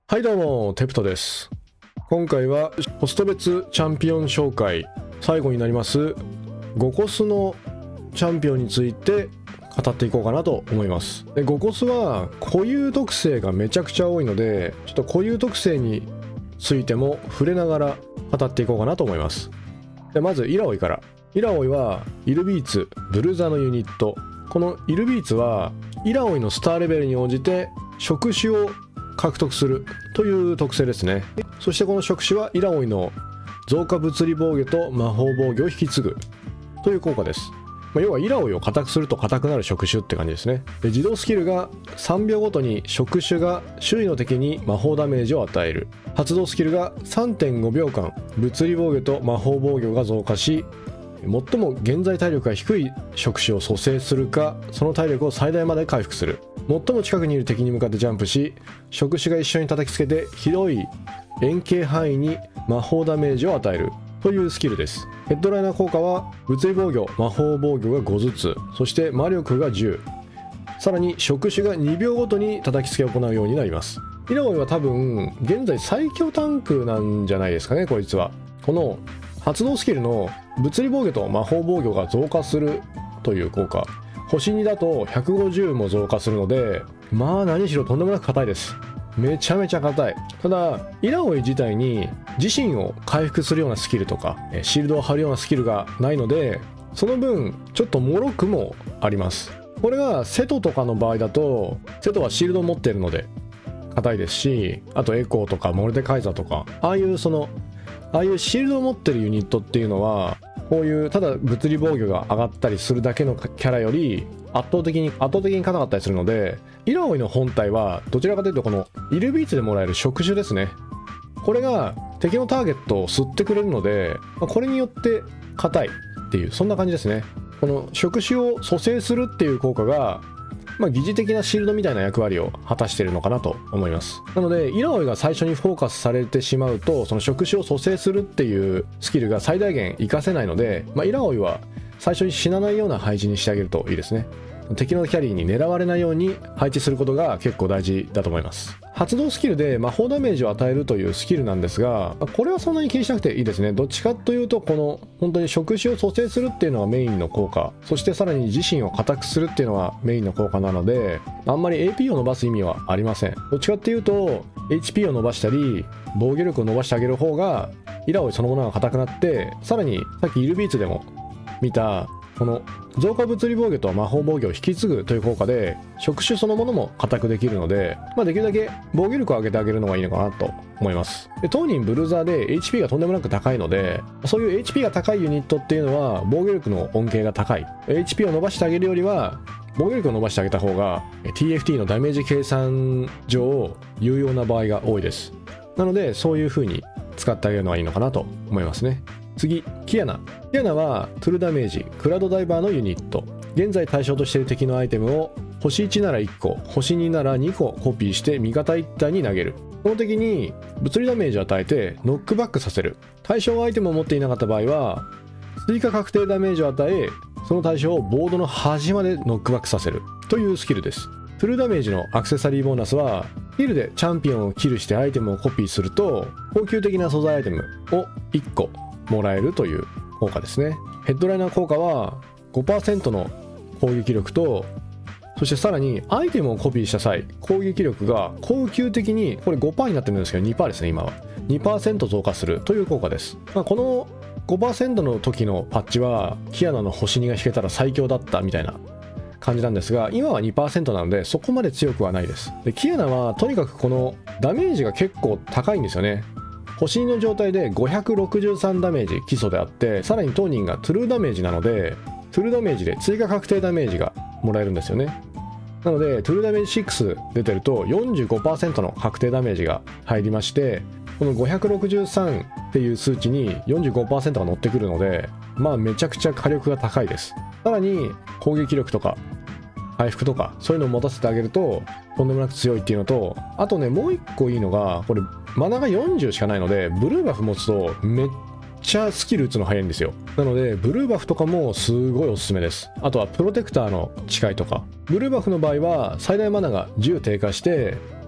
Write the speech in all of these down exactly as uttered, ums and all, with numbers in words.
はいどうも、テプトです。今回はホスト別チャンピオン紹介最後になりますごコスのチャンピオンについて語っていこうかなと思います。でごコスは固有特性がめちゃくちゃ多いので、ちょっと固有特性についても触れながら語っていこうかなと思います。でまずイラオイから。イラオイはイルビーツブルザのユニット。このイルビーツはイラオイのスターレベルに応じて触手を獲得するという特性ですね。そしてこの触手はイラオイの増加物理防御と魔法防御を引き継ぐという効果です。まあ、要はイラオイを硬くすると硬くなる触手って感じですね。で自動スキルがさんびょうごとに触手が周囲の敵に魔法ダメージを与える。発動スキルが さんてんごびょうかん物理防御と魔法防御が増加し、最も現在体力が低い触手を蘇生するか、その体力を最大まで回復する。最も近くにいる敵に向かってジャンプし、触手が一緒に叩きつけて広い円形範囲に魔法ダメージを与えるというスキルです。ヘッドライナー効果は物理防御魔法防御がごずつ、そして魔力がじゅう、さらに触手がにびょうごとに叩きつけを行うようになります。イラオイは多分現在最強タンクなんじゃないですかね。こいつはこの発動スキルの物理防御と魔法防御が増加するという効果、星にだとひゃくごじゅうも増加するので、まあ何しろとんでもなく硬いです。めちゃめちゃ硬い。ただイラオイ自体に自身を回復するようなスキルとかシールドを貼るようなスキルがないので、その分ちょっと脆くもあります。これがセトとかの場合だと、セトはシールドを持っているので硬いですし、あとエコーとかモルデカイザーとか、ああいうそのああいうシールドを持ってるユニットっていうのは、こういうただ物理防御が上がったりするだけのキャラより圧倒的に圧倒的に硬かったりするので、イラオイの本体はどちらかというとこのイルビーツでもらえる触手ですね。これが敵のターゲットを吸ってくれるので、これによって硬いっていう、そんな感じですね。この触手を蘇生するっていう効果が、まあ、疑似的なシールドみたいな役割を果たしているのかなと思います。なのでイラオイが最初にフォーカスされてしまうと、その触手を蘇生するっていうスキルが最大限活かせないので、まあ、イラオイは最初に死なないような配置にしてあげるといいですね。敵のキャリーに狙われないように配置することが結構大事だと思います。発動スキルで魔法ダメージを与えるというスキルなんですが、これはそんなに気にしなくていいですね。どっちかというと、この本当に触手を蘇生するっていうのがメインの効果、そしてさらに自身を硬くするっていうのがメインの効果なので、あんまり エーピー を伸ばす意味はありません。どっちかっていうと エイチピー を伸ばしたり防御力を伸ばしてあげる方がイラオイそのものが硬くなって、さらにさっきイルビーツでも見たこの増加物理防御と魔法防御を引き継ぐという効果で触手そのものも硬くできるので、まあ、できるだけ防御力を上げてあげるのがいいのかなと思います。で当人ブルザーで エイチピー がとんでもなく高いので、そういう エイチピー が高いユニットっていうのは防御力の恩恵が高い。 エイチピー を伸ばしてあげるよりは防御力を伸ばしてあげた方が ティーエフティー のダメージ計算上有用な場合が多いです。なのでそういう風に使ってあげるのがいいのかなと思いますね。次、キアナ。キアナはトゥルダメージクラウドダイバーのユニット。現在対象としている敵のアイテムを星いちならいっこ、星にならにこコピーして味方いち体に投げる。この敵に物理ダメージを与えてノックバックさせる。対象アイテムを持っていなかった場合は追加確定ダメージを与え、その対象をボードの端までノックバックさせるというスキルです。トゥルダメージのアクセサリーボーナスは、ヒルでチャンピオンをキルしてアイテムをコピーすると高級的な素材アイテムをいっこもらえるという効果ですね。ヘッドライナー効果は ごパーセント の攻撃力と、そしてさらにアイテムをコピーした際攻撃力が高級的に、これ ごパーセント になってるんですけど にパーセント ですね。今は にパーセント 増加するという効果です。まあ、この ごパーセント の時のパッチはキアナの星にが引けたら最強だったみたいな感じなんですが、今は にパーセント なのでそこまで強くはないです。でキアナはとにかくこのダメージが結構高いんですよね。星にの状態でごひゃくろくじゅうさんダメージ基礎であって、さらに当人がトゥルーダメージなのでトゥルーダメージで追加確定ダメージがもらえるんですよね。なのでトゥルーダメージろく出てると よんじゅうごパーセント の確定ダメージが入りまして、このごひゃくろくじゅうさんっていう数値に よんじゅうごパーセント が乗ってくるので、まあめちゃくちゃ火力が高いです。さらに攻撃力とか回復とかそういうのを持たせてあげるととんでもなく強いっていうのと、あとねもう一個いいのが、これマナがよんじゅうしかないのでブルーバフ持つとめっちゃスキル打つの早いんですよ。なのでブルーバフとかもすごいおすすめです。あとはプロテクターの誓いとか、ブルーバフの場合は最大マナがじゅう低下して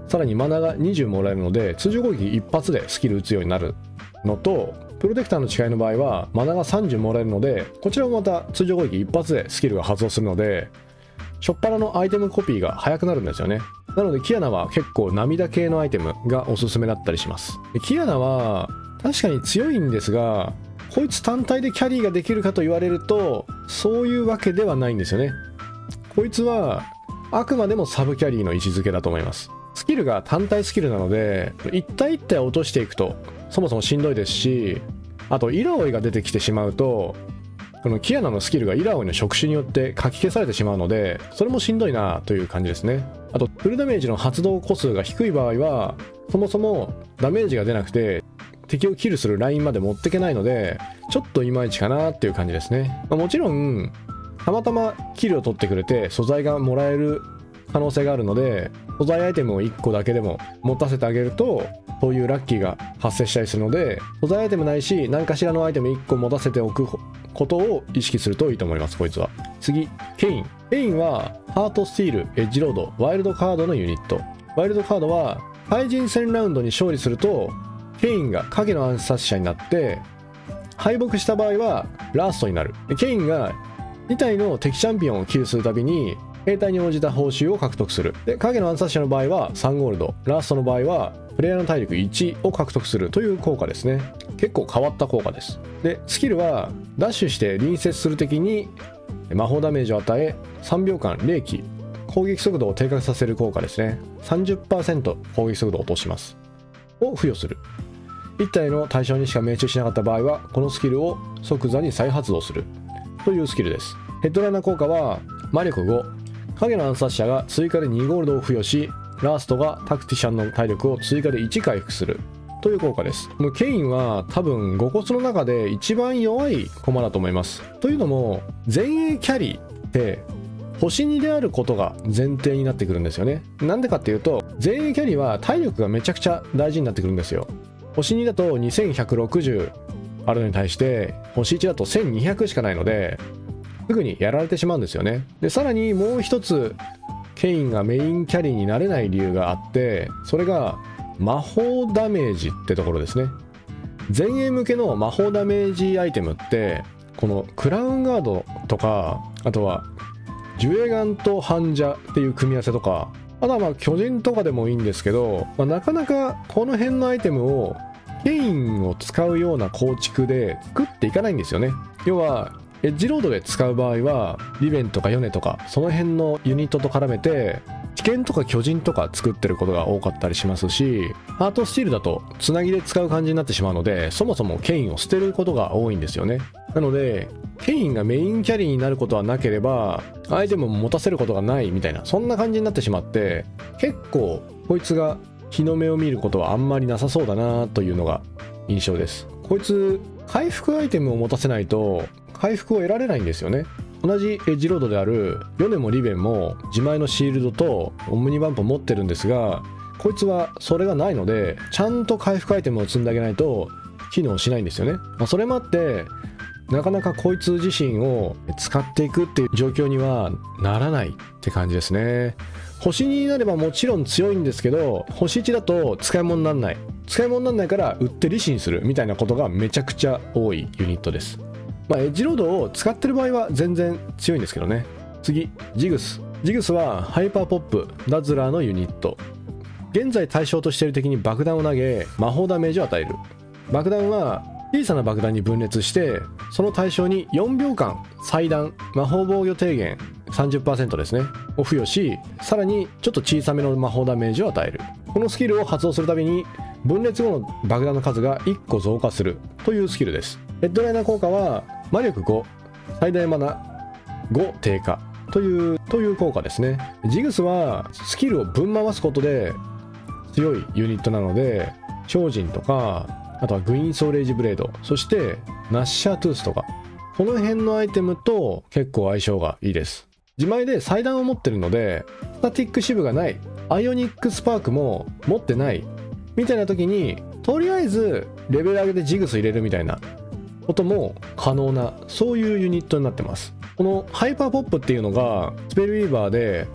さらにマナがにじゅうもらえるので通常攻撃一発でスキル打つようになるのと、プロテクターの違いの場合はマナがさんじゅうもらえるので、こちらもまた通常攻撃一発でスキルが発動するので、初っ端のアイテムコピーが早くなるんですよね。なのでキアナは結構涙系のアイテムがおすすめだったりします。でキアナは確かに強いんですが、こいつ単体でキャリーができるかと言われるとそういうわけではないんですよね。こいつはあくまでもサブキャリーの位置づけだと思います。スキルが単体スキルなので一体一体落としていくとそもそもしんどいですし、あとイラオイが出てきてしまうとこのキアナのスキルがイラオイの触手によってかき消されてしまうので、それもしんどいなという感じですね。あとフルダメージの発動個数が低い場合はそもそもダメージが出なくて敵をキルするラインまで持っていけないので、ちょっといまいちかなっていう感じですね。まあ、もちろんたまたまキルを取ってくれて素材がもらえる可能性があるので、素材アイテムをいっこだけでも持たせてあげるとそういうラッキーが発生したりするので、素材アイテムないし何かしらのアイテムいっこ持たせておくことを意識するといいと思います。こいつは次ケイン。ケインはハートスティール、エッジロード、ワイルドカードのユニット。ワイルドカードは対人戦ラウンドに勝利するとケインが影の暗殺者になって敗北した場合はラストになる。ケインがに体の敵チャンピオンをキルするたびに兵隊に応じた報酬を獲得する。で影の暗殺者の場合はさんゴールド、ラストの場合はプレイヤーの体力いちを獲得するという効果ですね。結構変わった効果です。でスキルはダッシュして隣接する敵に魔法ダメージを与えさんびょうかん冷気攻撃速度を低下させる効果ですね。 さんじゅっパーセント 攻撃速度を落としますを付与する。いち体の対象にしか命中しなかった場合はこのスキルを即座に再発動するというスキルです。ヘッドライナー効果は魔力ご、影の暗殺者が追加でにゴールドを付与し、ラストがタクティシャンの体力を追加でいち回復するという効果です。もうケインは多分ごコスの中で一番弱い駒だと思います。というのも前衛キャリーって星にであることが前提になってくるんですよね。なんでかっていうと前衛キャリーは体力がめちゃくちゃ大事になってくるんですよ。星にだとにせんひゃくろくじゅうあるのに対して星いちだとせんにひゃくしかないのですぐにやられてしまうんですよね。でさらにもう一つケインがメインキャリーになれない理由があって、それが魔法ダメージってところですね。前衛向けの魔法ダメージアイテムってこのクラウンガードとか、あとはジュエガンとハンジャっていう組み合わせとか、あとはまあ巨人とかでもいいんですけど、まあ、なかなかこの辺のアイテムをケインを使うような構築で作っていかないんですよね。要はエッジロードで使う場合はリベンとかヨネとかその辺のユニットと絡めて危険とか巨人とか作ってることが多かったりしますし、ハートスティールだとつなぎで使う感じになってしまうので、そもそもケインを捨てることが多いんですよね。なのでケインがメインキャリーになることはなければアイテムも持たせることがないみたいな、そんな感じになってしまって、結構こいつが日の目を見ることはあんまりなさそうだなというのが印象です。こいつ回復アイテムを持たせないと回復を得られないんですよね。同じエッジロードであるヨネもリベンも自前のシールドとオムニバンプを持ってるんですが、こいつはそれがないのでちゃんと回復アイテムを積んであげないと機能しないんですよね。まあ、それもあってなかなかこいつ自身を使っていくっていう状況にはならないって感じですね。星になればもちろん強いんですけど、星いちだと使い物にならない使い物にならないから売って利子にするみたいなことがめちゃくちゃ多いユニットです。まあ、エッジロードを使ってる場合は全然強いんですけどね。次ジグス。ジグスはハイパーポップダズラーのユニット。現在対象としている敵に爆弾を投げ魔法ダメージを与える。爆弾は小さな爆弾に分裂してその対象によんびょうかん祭壇魔法防御低減 さんじゅっパーセント ですねを付与し、さらにちょっと小さめの魔法ダメージを与える。このスキルを発動するたびに分裂後の爆弾の数がいっこ増加するというスキルです。ヘッドライナー効果は魔力ご、最大マナご低下というという効果ですね。ジグスはスキルをぶん回すことで強いユニットなので、超人とかあとはグイーンソーレージブレード、そしてナッシャートゥースとかこの辺のアイテムと結構相性がいいです。自前で祭壇を持ってるのでスタティック支部がない、アイオニックスパークも持ってないみたいな時にとりあえずレベル上げでジグス入れるみたいなことも可能な、そういうユニットになってます。このハイパーポップっていうのがスペルウィーバーで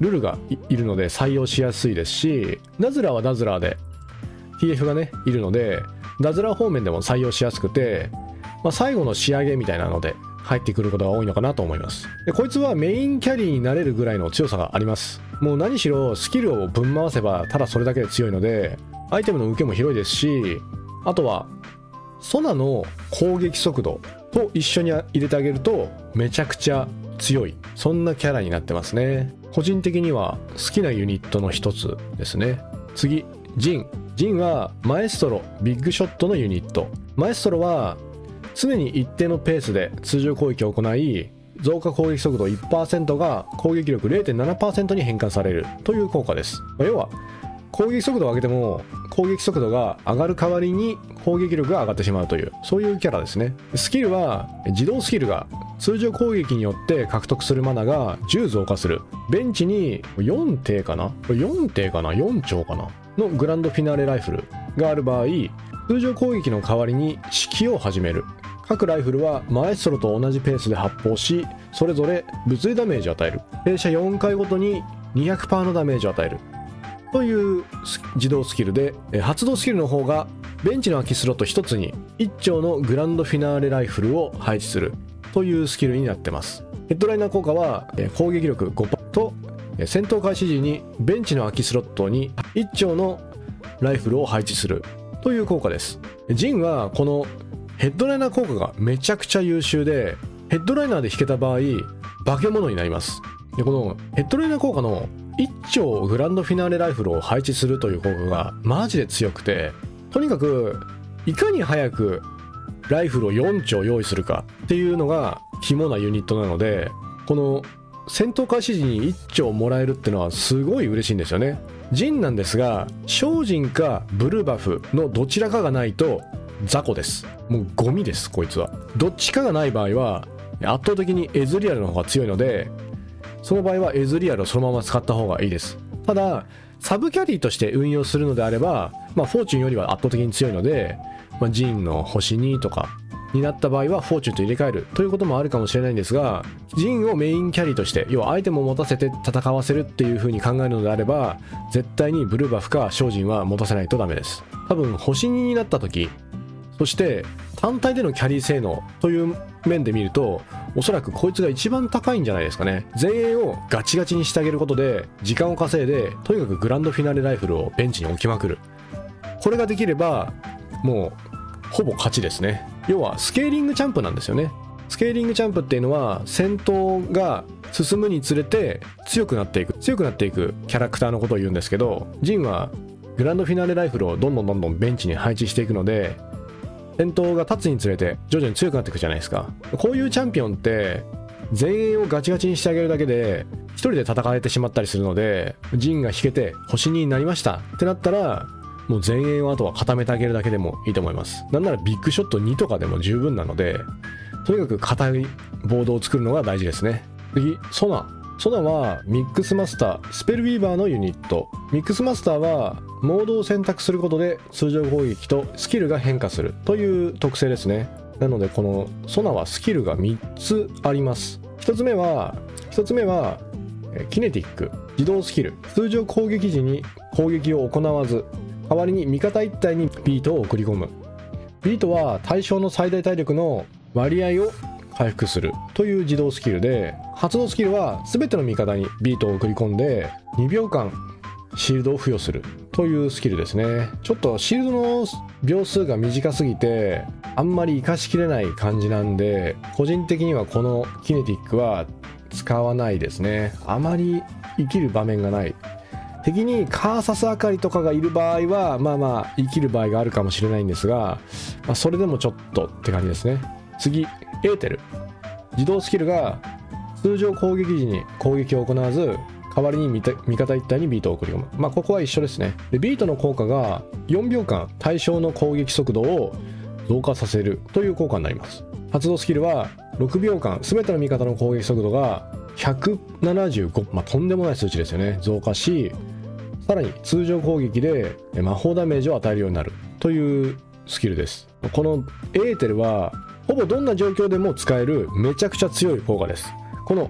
ルルが い, いるので採用しやすいですし、ダズラーはダズラーで ティーエフ がねいるのでダズラー方面でも採用しやすくて、まあ、最後の仕上げみたいなので入ってくることが多いのかなと思います。でこいつはメインキャリーになれるぐらいの強さがあります。もう何しろスキルをぶん回せばただそれだけで強いので、アイテムの受けも広いですし、あとはソナの攻撃速度と一緒に入れてあげるとめちゃくちゃ強い、そんなキャラになってますね。個人的には好きなユニットの一つですね。次、ジン。ジンはマエストロビッグショットのユニット。マエストロは常に一定のペースで通常攻撃を行い、増加攻撃速度 いちパーセント が攻撃力 れいてんななパーセント に変換されるという効果です。まあ、要は攻撃速度を上げても攻撃速度が上がる代わりに攻撃力が上がってしまうという、そういうキャラですね。スキルは自動スキルが通常攻撃によって獲得するマナがじゅう増加する。ベンチによん艇かなよん艇かなよん丁かなのグランドフィナーレライフルがある場合、通常攻撃の代わりに指揮を始める。各ライフルはマエストロと同じペースで発砲し、それぞれ物理ダメージを与える。停車よんかいごとに にひゃくパーセント のダメージを与えるという自動スキルで、発動スキルの方がベンチの空きスロットひとつにいち丁のグランドフィナーレライフルを配置するというスキルになってます。ヘッドライナー効果は攻撃力 ごパーセント と戦闘開始時にベンチの空きスロットにいち丁のライフルを配置するという効果です。ジンはこのヘッドライナー効果がめちゃくちゃ優秀で、ヘッドライナーで引けた場合化け物になります。でこのヘッドライナー効果のいち丁グランドフィナーレライフルを配置するという効果がマジで強くて、とにかくいかに早くライフルをよん丁用意するかっていうのが肝なユニットなので、この戦闘開始時にいち丁もらえるってのはすごい嬉しいんですよね。ジンなんですが、精進かブルーバフのどちらかがないと雑魚です。もうゴミです。こいつはどっちかがない場合は圧倒的にエズリアルの方が強いので、その場合はエズリアルをそのまま使った方がいいです。ただサブキャリーとして運用するのであれば、まあ、フォーチュンよりは圧倒的に強いので、まあ、ジンの星にとかになった場合はフォーチュンと入れ替えるということもあるかもしれないんですが、ジンをメインキャリーとして、要はアイテムを持たせて戦わせるっていう風に考えるのであれば、絶対にブルーバフか精進は持たせないとダメです。多分星にになった時、そして単体でのキャリー性能という面で見ると、おそらくこいつが一番高いんじゃないですかね。前衛をガチガチにしてあげることで時間を稼いで、とにかくグランドフィナーレライフルをベンチに置きまくる。これができればもうほぼ勝ちですね。要はスケーリングチャンプなんですよね。スケーリングチャンプっていうのは戦闘が進むにつれて強くなっていく強くなっていくキャラクターのことを言うんですけど、ジンはグランドフィナーレライフルをどんどんどんどんベンチに配置していくので、戦闘が経つにつれて徐々に強くなっていくじゃないですか。こういうチャンピオンって前衛をガチガチにしてあげるだけで一人で戦えてしまったりするので、ジンが引けて星になりましたってなったら、もう前衛をあとは固めてあげるだけでもいいと思います。なんならビッグショットにとかでも十分なので、とにかく硬いボードを作るのが大事ですね。次、ソナ。ソナはミックスマスター、スペルウィーバーのユニット。ミックスマスターはモードを選択することで通常攻撃とスキルが変化するという特性ですね。なのでこのソナはスキルがみっつあります。ひとつめはひとつめはキネティック、自動スキル。通常攻撃時に攻撃を行わず、代わりに味方一体にビートを送り込む。ビートは対象の最大体力の割合を回復するという自動スキルで、発動スキルは全ての味方にビートを送り込んでにびょうかんシールドを付与するというスキルですね。ちょっとシールドの秒数が短すぎてあんまり活かしきれない感じなんで、個人的にはこのキネティックは使わないですね。あまり生きる場面がない。敵にカーサスあかりとかがいる場合はまあまあ生きる場合があるかもしれないんですが、まあ、それでもちょっとって感じですね。次、エーテル。自動スキルが通常攻撃時に攻撃を行わず、代わりに味方一体にビートを送り込む。まあここは一緒ですね。でビートの効果がよんびょうかん対象の攻撃速度を増加させるという効果になります。発動スキルはろくびょうかん全ての味方の攻撃速度がひゃくななじゅうご、まあとんでもない数値ですよね、増加し、さらに通常攻撃で魔法ダメージを与えるようになるというスキルです。このエーテルはほぼどんな状況でも使えるめちゃくちゃ強い効果です。この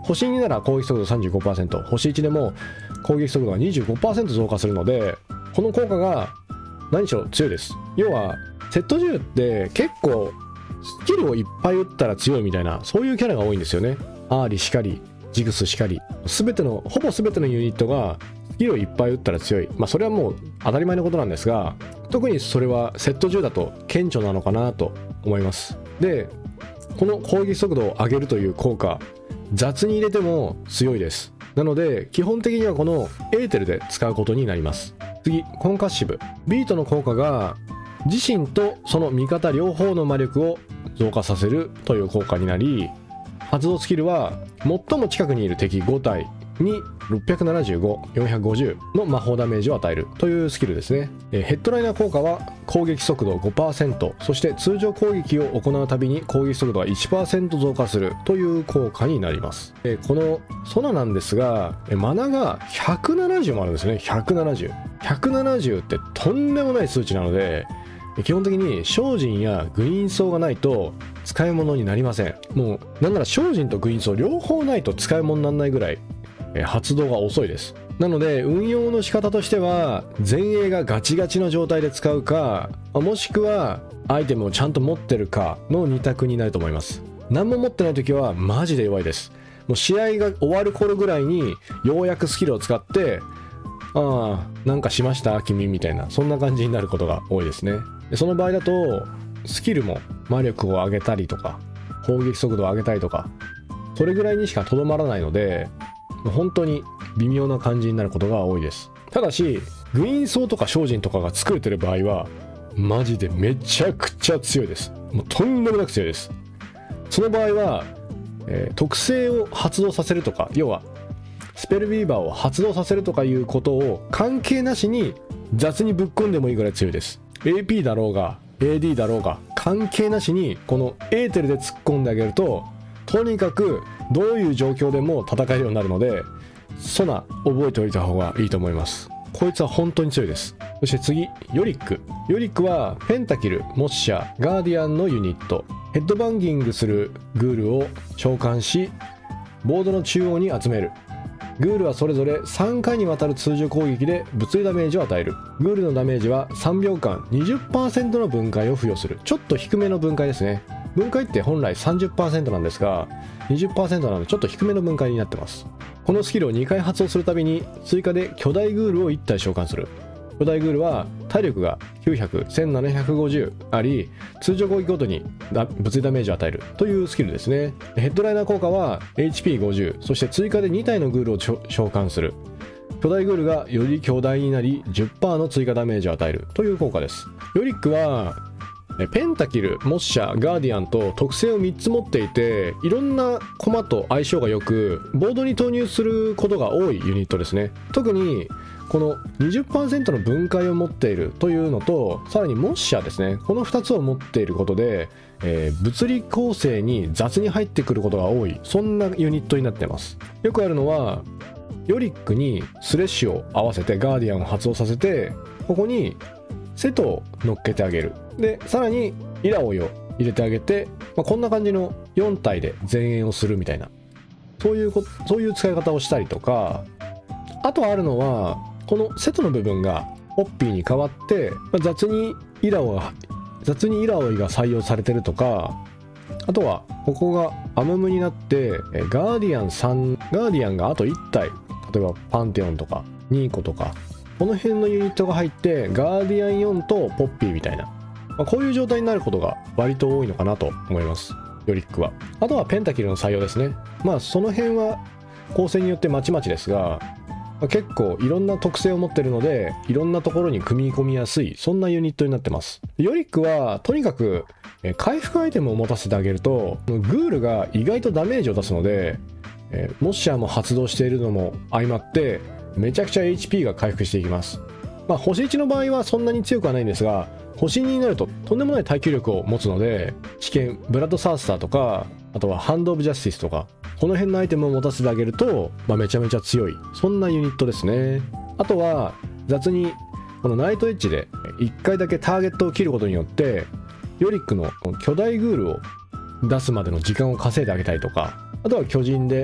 星になら攻撃速度 さんじゅうごパーセント、星いちでも攻撃速度が にじゅうごパーセント 増加するので、この効果が何しろ強いです。要はセット銃って結構スキルをいっぱい打ったら強いみたいな、そういうキャラが多いんですよね。アーリしかりジグスしかり、全てのほぼ全てのユニットがスキルをいっぱい打ったら強い。まあそれはもう当たり前のことなんですが、特にそれはセット銃だと顕著なのかなと思います。でこの攻撃速度を上げるという効果、雑に入れても強いです。なので基本的にはこのエーテルで使うことになります。次、コンカッシブ。ビートの効果が自身とその味方両方の魔力を増加させるという効果になり、発動スキルは最も近くにいる敵ご体にろっぴゃくななじゅうご、よんひゃくごじゅうの魔法ダメージを与えるというスキルですね。ヘッドライナー効果は攻撃速度 ごパーセント、そして通常攻撃を行うたびに攻撃速度が いちパーセント 増加するという効果になります。このソナなんですが、マナがひゃくななじゅうもあるんですね。ひゃくななじゅう。ひゃくななじゅうってとんでもない数値なので、基本的に精進やグリーン層がないと使い物になりません。もうなんなら精進とグリーン層両方ないと使い物にならないぐらい発動が遅いです。なので運用の仕方としては、前衛がガチガチの状態で使うか、もしくはアイテムをちゃんと持ってるかのに択になると思います。何も持ってない時はマジで弱いです。もう試合が終わる頃ぐらいにようやくスキルを使って、ああなんかしました君みたいな、そんな感じになることが多いですね。でその場合だとスキルも魔力を上げたりとか攻撃速度を上げたりとか、それぐらいにしかとどまらないので、本当に微妙な感じになることが多いです。ただしグイーン層とか精進とかが作れてる場合はマジでめちゃくちゃ強いです。もうとんでもなく強いです。その場合は、えー、特性を発動させるとか、要はスペルビーバーを発動させるとかいうことを関係なしに雑にぶっ込んでもいいぐらい強いです。 エーピー だろうが エーディー だろうが関係なしにこのエーテルで突っ込んであげると、とにかくどういう状況でも戦えるようになるので、ソナ覚えておいた方がいいと思います。こいつは本当に強いです。そして次、ヨリック。ヨリックはペンタキル、モッシャ、ガーディアンのユニット。ヘッドバンギングするグールを召喚し、ボードの中央に集める。グールはそれぞれさんかいにわたる通常攻撃で物理ダメージを与える。グールのダメージはさんびょうかん にじゅっパーセント の分解を付与する。ちょっと低めの分解ですね。分解って本来 さんじゅっパーセント なんですが にじゅっパーセント なのでちょっと低めの分解になってます。このスキルをにかい発動するたびに追加で巨大グールをいち体召喚する。巨大グールは体力がきゅうひゃく、せんななひゃくごじゅうあり、通常攻撃ごとに物理ダメージを与えるというスキルですね。ヘッドライナー効果は エイチピーごじゅう、そして追加でに体のグールを召喚する。巨大グールがより巨大になり じゅっパーセント の追加ダメージを与えるという効果です。ヨリックはペンタキル、モッシャ、ガーディアンと特性をみっつ持っていて、いろんな駒と相性が良くボードに投入することが多いユニットですね。特にこの にじゅっパーセント の分解を持っているというのと、さらにモッシャですね、このふたつを持っていることで、えー、物理構成に雑に入ってくることが多い、そんなユニットになってます。よくあるのはヨリックにスレッシュを合わせてガーディアンを発動させて、ここにセトを乗っけてあげる。でさらにイラオイを入れてあげて、まあ、こんな感じのよん体で前衛をするみたいな、そういうこそういう使い方をしたりとか、あとあるのはこのセトの部分がホッピーに変わって、まあ、雑にイラオが雑にイラオイが採用されてるとか、あとはここがアムムになってガーディアンさんガーディアンがあといち体、例えばパンテオンとかニーコとかこの辺のユニットが入ってガーディアンよんとポッピーみたいな、まあ、こういう状態になることが割と多いのかなと思います、ヨリックは。あとはペンタキルの採用ですね。まあその辺は構成によってまちまちですが、まあ、結構いろんな特性を持ってるのでいろんなところに組み込みやすい、そんなユニットになってます。ヨリックはとにかくえ回復アイテムを持たせてあげるとグールが意外とダメージを出すので、えモッシャーも発動しているのも相まってめちゃくちゃ エイチピー が回復していきます。まあ星いちの場合はそんなに強くはないんですが、星にになるととんでもない耐久力を持つので、危険ブラッドサースターとか、あとはハンドオブジャスティスとかこの辺のアイテムを持たせてあげると、まあ、めちゃめちゃ強い、そんなユニットですね。あとは雑にこのナイトエッジでいっかいだけターゲットを切ることによってヨリックの巨大グールを出すまでの時間を稼いであげたりとか、あとは巨人で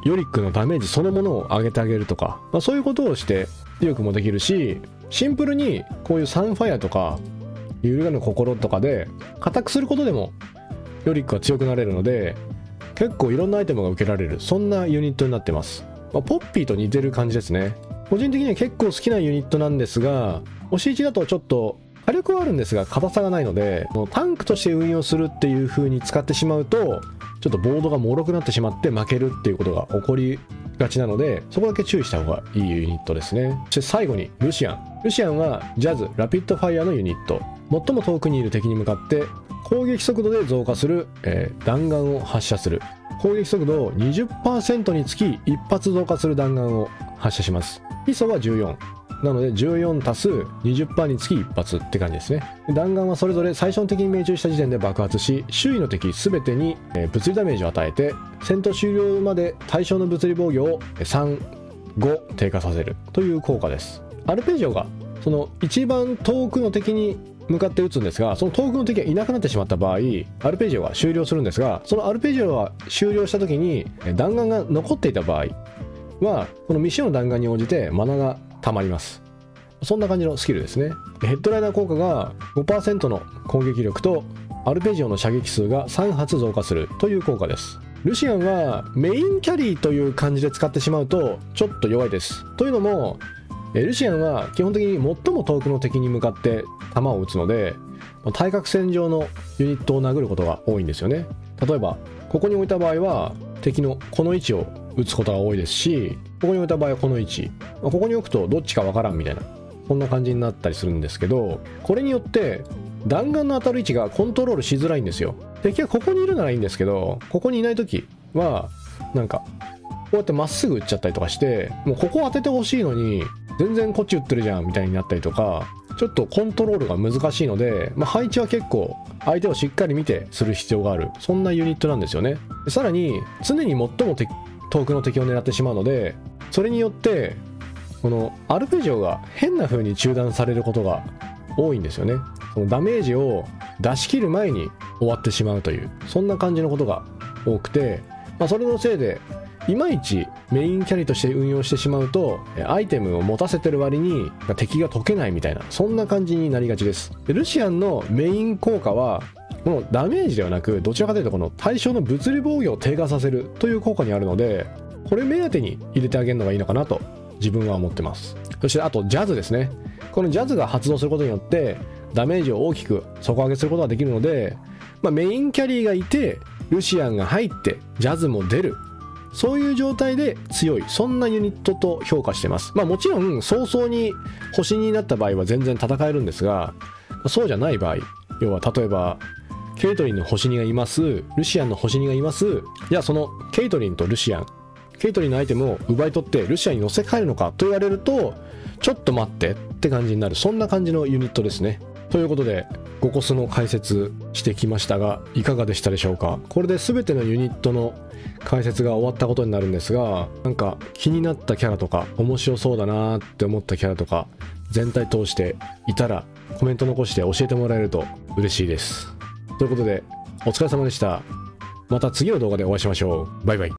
ヨリックのダメージそのものを上げてあげるとか、まあ、そういうことをして強くもできるし、シンプルにこういうサンファイアとか揺るがぬ心とかで固くすることでもヨリックは強くなれるので、結構いろんなアイテムが受けられる、そんなユニットになってます。まあ、ポッピーと似てる感じですね。個人的には結構好きなユニットなんですが、押しいちだとちょっと火力はあるんですが硬さがないので、もうタンクとして運用するっていう風に使ってしまうとちょっとボードが脆くなってしまって負けるっていうことが起こりがちなので、そこだけ注意した方がいいユニットですね。そして最後にルシアン。ルシアンはジャズラピッドファイアのユニット。最も遠くにいる敵に向かって攻撃速度で増加する、えー、弾丸を発射する。攻撃速度を にじゅっパーセント につき一発増加する弾丸を発射します。基礎はじゅうよんなのでじゅうよん足す にじゅっパーセント につき一発って感じですね。弾丸はそれぞれ最初の敵に命中した時点で爆発し、周囲の敵全てに物理ダメージを与えて、戦闘終了まで対象の物理防御をさん、ご低下させるという効果です。アルペジオがその一番遠くの敵に向かって撃つんですが、その遠くの敵がいなくなってしまった場合、アルペジオが終了するんですが、そのアルペジオが終了した時に弾丸が残っていた場合は、この未使用の弾丸に応じてマナが溜まります。そんな感じのスキルですね。ヘッドライナー効果が ごパーセント の攻撃力とアルペジオの射撃数がさん発増加するという効果です。ルシアンはメインキャリーという感じで使ってしまうとちょっと弱いです。というのもルシアンは基本的に最も遠くの敵に向かって弾を撃つので、対角線上のユニットを殴ることが多いんですよね。例えばここに置いた場合は敵のこの位置を撃つことが多いですし、ここに置いた場合はこの位置、ここに置くとどっちかわからんみたいな、そんな感じになったりするんですけど、これによって弾丸の当たる位置がコントロールしづらいんですよ。敵がここにいるならいいんですけど、ここにいない時はなんかこうやってまっすぐ撃っちゃったりとかして、もうここ当ててほしいのに全然こっち撃ってるじゃんみたいになったりとか、ちょっとコントロールが難しいので、まあ、配置は結構相手をしっかり見てする必要がある、そんなユニットなんですよね。さらに常に最も遠くの敵を狙ってしまうので、それによってこのアルペジオが変な風に中断されることが多いんですよね。そのダメージを出し切る前に終わってしまうという、そんな感じのことが多くて、まあ、それのせいでいまいちメインキャリとして運用してしまうと、アイテムを持たせてる割に敵が解けないみたいな、そんな感じになりがちです。でルシアンのメイン効果はこのダメージではなく、どちらかというとこの対象の物理防御を低下させるという効果にあるので、これ目当てに入れてあげるのがいいのかなと自分は思ってます。そしてあとジャズですね。このジャズが発動することによってダメージを大きく底上げすることができるので、まあ、メインキャリーがいてルシアンが入ってジャズも出る、そういう状態で強い、そんなユニットと評価してます。まあもちろん早々に星になった場合は全然戦えるんですが、そうじゃない場合、要は例えばケイトリンの星にがいます、ルシアンの星にがいます、じゃあそのケイトリンとルシアン、ケイトリンのアイテムを奪い取ってルシアンに乗せ替えるのかと言われると、ちょっと待ってって感じになる、そんな感じのユニットですね。ということでゴコスの解説してきましたが、いかがでしたでしょうか。これで全てのユニットの解説が終わったことになるんですが、なんか気になったキャラとか面白そうだなーって思ったキャラとか全体通していたらコメント残して教えてもらえると嬉しいです。ということでお疲れ様でした。また次の動画でお会いしましょう。バイバイ。